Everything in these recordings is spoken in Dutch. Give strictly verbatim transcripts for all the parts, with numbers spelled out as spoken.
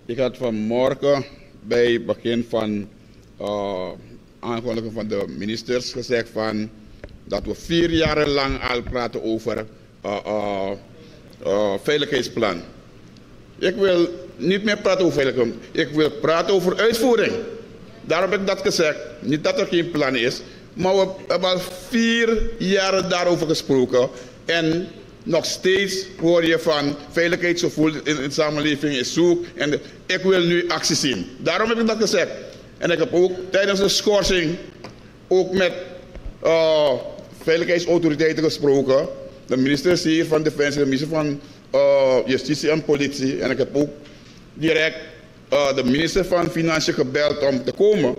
Ik had vanmorgen bij het begin van uh, aankondigen van de ministers gezegd van dat we vier jaar lang al praten over uh, uh, uh, veiligheidsplan. Ik wil niet meer praten over veiligheid, ik wil praten over uitvoering. Daarom heb ik dat gezegd. Niet dat er geen plan is, maar we hebben al vier jaar daarover gesproken. En nog steeds hoor je van veiligheidsgevoel in, in de samenleving is zoek. En de, ik wil nu actie zien. Daarom heb ik dat gezegd. En ik heb ook tijdens de schorsing ook met uh, veiligheidsautoriteiten gesproken. De minister hier van Defensie, de minister van uh, Justitie en Politie. En ik heb ook direct uh, de minister van Financiën gebeld om te komen.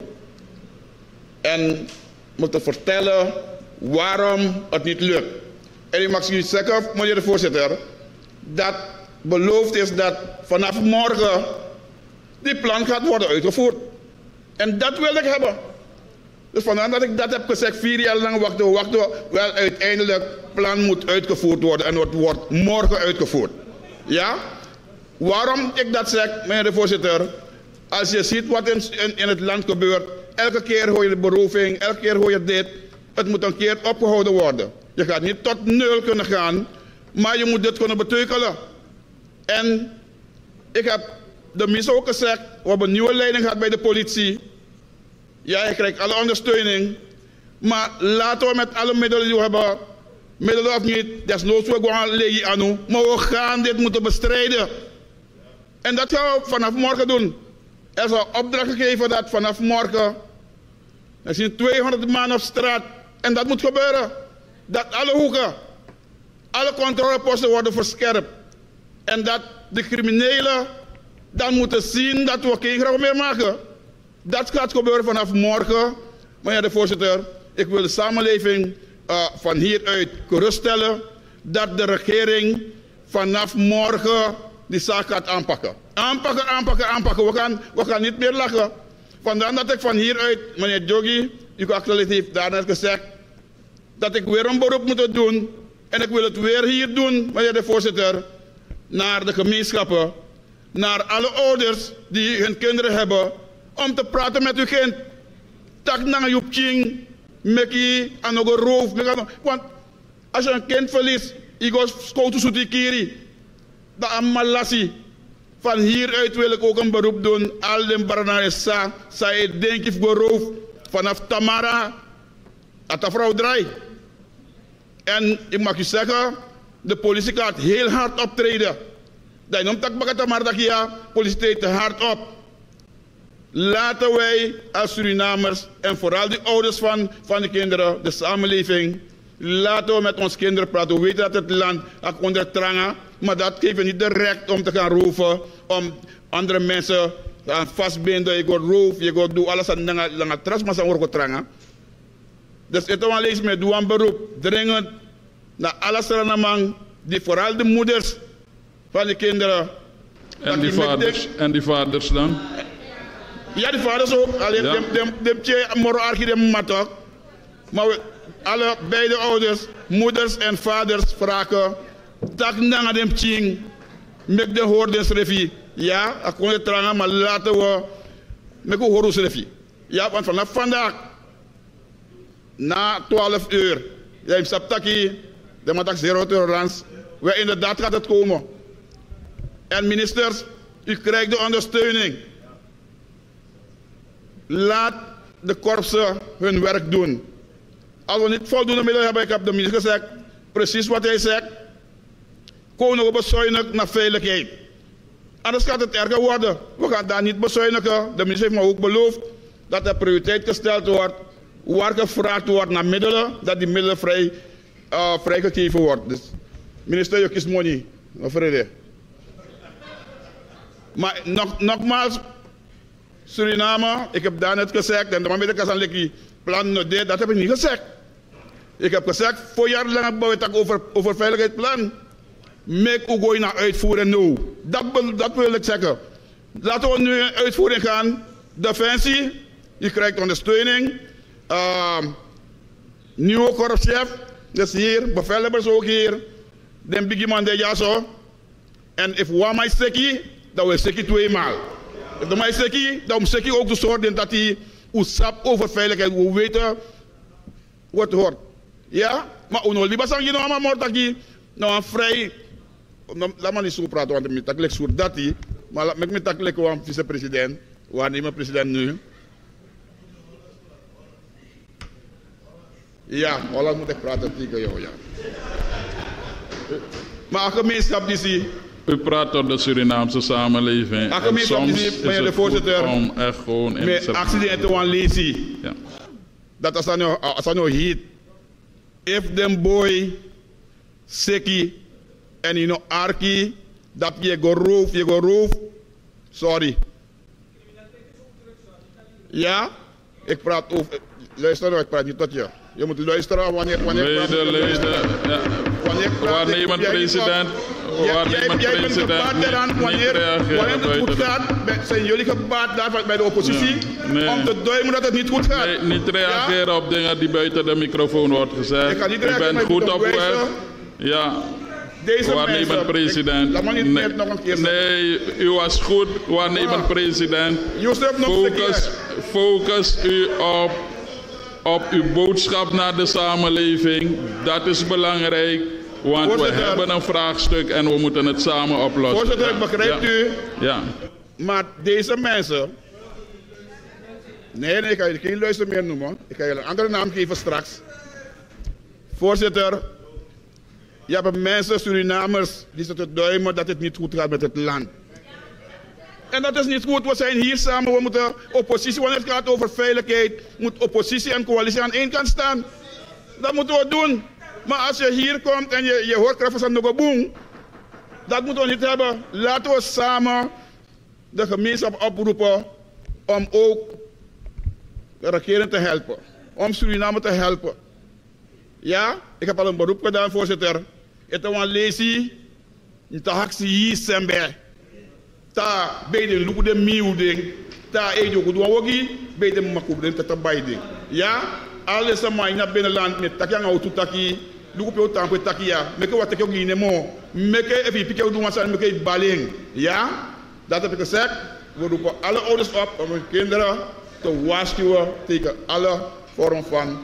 En me te vertellen waarom het niet lukt. En ik mag jullie zeggen, meneer de voorzitter, dat beloofd is dat vanaf morgen die plan gaat worden uitgevoerd. En dat wil ik hebben. Dus vandaar dat ik dat heb gezegd, vier jaar lang wachten, wachten, wel uiteindelijk het plan moet uitgevoerd worden en het wordt morgen uitgevoerd. Ja? Waarom ik dat zeg, meneer de voorzitter, als je ziet wat in, in, in het land gebeurt, elke keer hoor je de beroving, elke keer hoor je dit, het moet een keer opgehouden worden. Je gaat niet tot nul kunnen gaan, maar je moet dit kunnen beteugelen. En ik heb de minister ook gezegd, we hebben een nieuwe leiding gehad bij de politie. Ja, je krijgt alle ondersteuning. Maar laten we met alle middelen die we hebben, middelen of niet, desnoods we gaan leggen aan u, maar we gaan dit moeten bestrijden. En dat gaan we vanaf morgen doen. Er is een opdracht gegeven dat vanaf morgen, er zijn tweehonderd man op straat en dat moet gebeuren. Dat alle hoeken, alle controleposten worden verscherpt. En dat de criminelen dan moeten zien dat we geen grap meer maken. Dat gaat gebeuren vanaf morgen. Maar ja, de voorzitter, ik wil de samenleving uh, van hieruit geruststellen dat de regering vanaf morgen die zaak gaat aanpakken. Aanpakken, aanpakken, aanpakken. We gaan, we gaan niet meer lachen. Vandaar dat ik van hieruit, meneer Jogi, uw actualiteit heeft daarnet gezegd, dat ik weer een beroep moet doen. En ik wil het weer hier doen, meneer de voorzitter, naar de gemeenschappen, naar alle ouders die hun kinderen hebben, om te praten met uw kind. Tak na je king, meki, en nog een roof. Want als je een kind verliest, je gaat schoten zoete kiri. Dat is malassi. Van hieruit wil ik ook een beroep doen. Al den Baranaresa, zij denk ik voor roof. Vanaf Tamara, at de vrouw draai. En ik mag u zeggen, de politie gaat heel hard optreden. Dat noemt dat Bakatamara dat ja, politie treedt hard op. Laten wij als Surinamers en vooral de ouders van, van de kinderen, de samenleving, laten we met onze kinderen praten. We weten dat het land onder trangen, maar dat geeft niet de recht om te gaan roven, om andere mensen te gaan vastbinden. Je gaat roven, je gaat doen alles aan de tras, maar ze worden trangen. Dus het is alleen met doe een beroep, dringend, naar alle Surinamers, die vooral de moeders van de kinderen. En die vaders, en die vaders dan? Ja, die vaders ook. Alleen ja. de de moro archie de matok. Maar we, alle beide ouders, moeders en vaders vragen. Tak na dem ching. Mek de hoordens refi. Ja, ik kon het trangen, maar laten we mek de hoordens refi. Ja, want vanaf vandaag na twaalf uur, ja, in Saptaki, de matak zero tolerance. We inderdaad gaat het komen. En ministers, u krijgt de ondersteuning. Laat de korpsen hun werk doen. Als we niet voldoende middelen hebben, ik heb de minister gezegd, precies wat hij zegt, komen we bezuinigen naar veiligheid. Anders gaat het erger worden. We gaan daar niet bezuinigen. De minister heeft me ook beloofd dat er prioriteit gesteld wordt, waar gevraagd wordt naar middelen, dat die middelen vrij, uh, vrijgegeven worden. Dus, minister, je kiest money. Vrede. Maar nog, nogmaals, Suriname, ik heb daar net gezegd, en de man met de kasanleki plan, dat heb ik niet gezegd. Ik heb gezegd, voor jaar lang hebben we het over, over veiligheidsplan. Make u gooi naar uitvoeren nu. Dat, dat wil ik zeggen. Laten we nu in uitvoering gaan. Defensie, je krijgt ondersteuning. Uh, nieuwe korpschef, dus hier, bevelhebbers ook hier. Den biggie man de jaso. En if one mij seki, dan wil seki twee maal. De mij Seki, daarom Seki ook te zorgen dat hij oesap over veiligheid, we weten wat hoort. Ja? Maar uno liba sang je nou maar mortaki, nou een vrij, laat maar niet zo praten, want ik tak lek zo dat hij, maar laat me tak lek want vice-president, waar neem president nu? Ja, Holland moet ik praten tegen jou, ja. Maar een gemeenschap die zie. U praat over de Surinaamse samenleving. Een gemeenschap die zie, meneer de voorzitter. Om echt gewoon in met accidenten te lezen. Ja. Dat als dat nou, als dat nou heet. If them boy, Seki, en you know Arki, dat je go roof, je go roof. Sorry. Ja, ik praat over. Luister nou, ik praat niet tot je. Je moet luisteren wanneer wanneer leden, leden, ja. Waarnemend president, waarnemend president, wanneer wanneer het goed gaat, zijn jullie gebaat daar bij de oppositie ja. nee. om te duimen dat het niet goed gaat. Nee, niet reageren ja? op dingen die buiten de microfoon wordt gezegd. Ik kan niet reageren, u bent goed op weg. Ja. Deze waarnemend mensen, president. Ik, laat me niet nee, nog een keer nee, u was goed, waarnemend ah. president. Focus, focus u op. Op uw boodschap naar de samenleving, dat is belangrijk, want voorzitter, we hebben een vraagstuk en we moeten het samen oplossen. Voorzitter, ik begrijp ja. u, ja. maar deze mensen, nee, nee, ik ga je geen luister meer noemen, ik ga je een andere naam geven straks. Voorzitter, je hebt mensen, Surinamers, die zitten duimen dat het niet goed gaat met het land. En dat is niet goed. We zijn hier samen. We moeten oppositie, wanneer het gaat over veiligheid, moet oppositie en coalitie aan één kant staan. Dat moeten we doen. Maar als je hier komt en je, je hoort krachten van Nogoboom, dat moeten we niet hebben. Laten we samen de gemeenschap oproepen om ook de regering te helpen. Om Suriname te helpen. Ja, ik heb al een beroep gedaan, voorzitter. Het is een lezie. Het is hier sembe. Ta bij de loop de miuding, ta ejo kudwawogi, bij de makubren tata baiding. Ja, alles aan mij naar binnenland met takiang auto taki, loop je tampe takia, meke wat ik ook niet nemo, meke even pikken doen wat meke baling. Ja, dat heb ik gezegd. We roepen alle ouders op om hun kinderen te waarschuwen tegen alle vormen van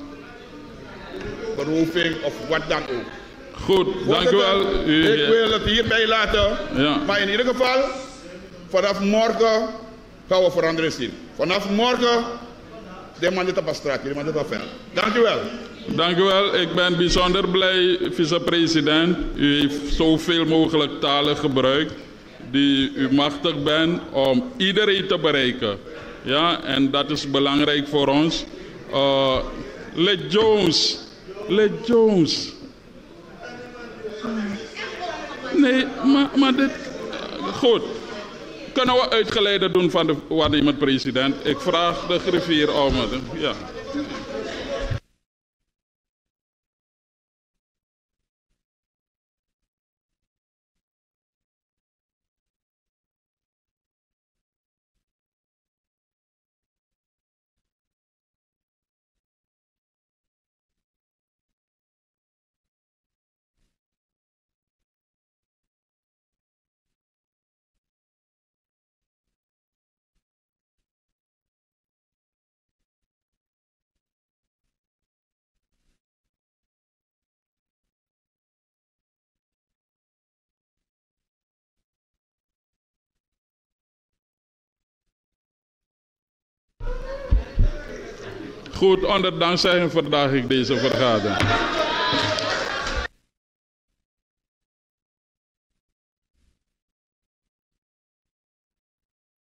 beroving of wat dan ook. Goed, dank u wel. U, ik wil het hierbij laten, ja. maar in ieder geval. Vanaf morgen gaan we verandering zien. Vanaf morgen, de man dit op de straat, de man dit op veld. Dank u wel. Dank u wel. Ik ben bijzonder blij, vice-president. U heeft zoveel mogelijk talen gebruikt die u machtig bent om iedereen te bereiken. Ja, en dat is belangrijk voor ons. Uh, Let Jones. Let Jones. Nee, maar, maar dit... Goed. Kunnen we uitgeleide doen van de waarnemend president? Ik vraag de griffier om het. Ja. Goed, onder dankzegging verdaag ik deze vergadering.